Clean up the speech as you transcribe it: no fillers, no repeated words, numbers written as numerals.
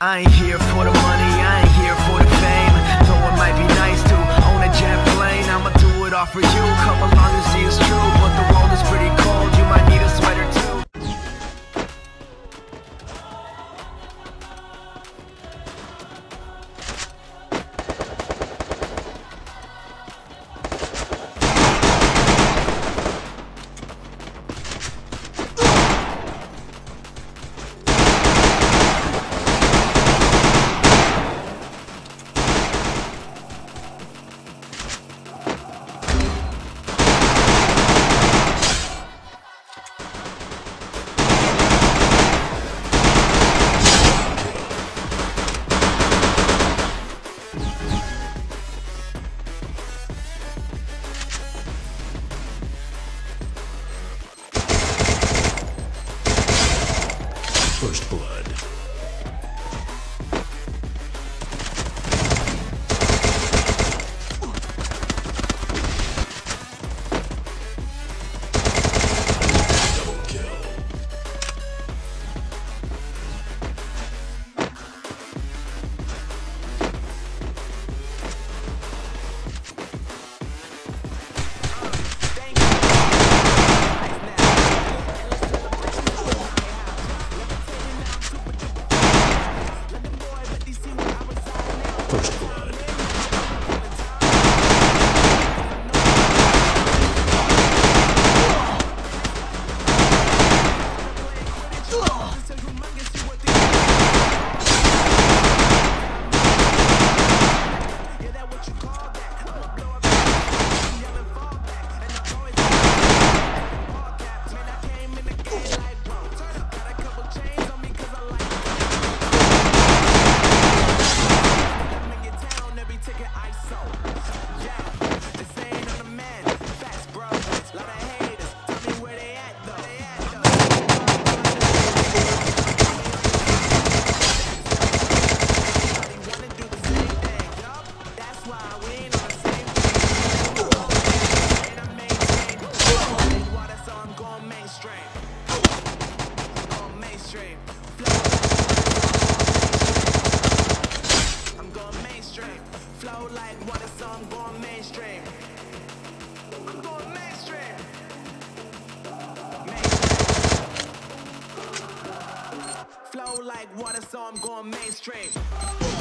I ain't here for the money, I ain't here for the fame. Though it might be nice to own a jet plane, I'ma do it all for you. Come along and see it's true, but the world is pretty cold. You might need a sweater too. First blood. Double kill. First blood. Flow like water, so I'm going mainstream. I'm going mainstream. Mainstream. Flow like water, so I'm going mainstream.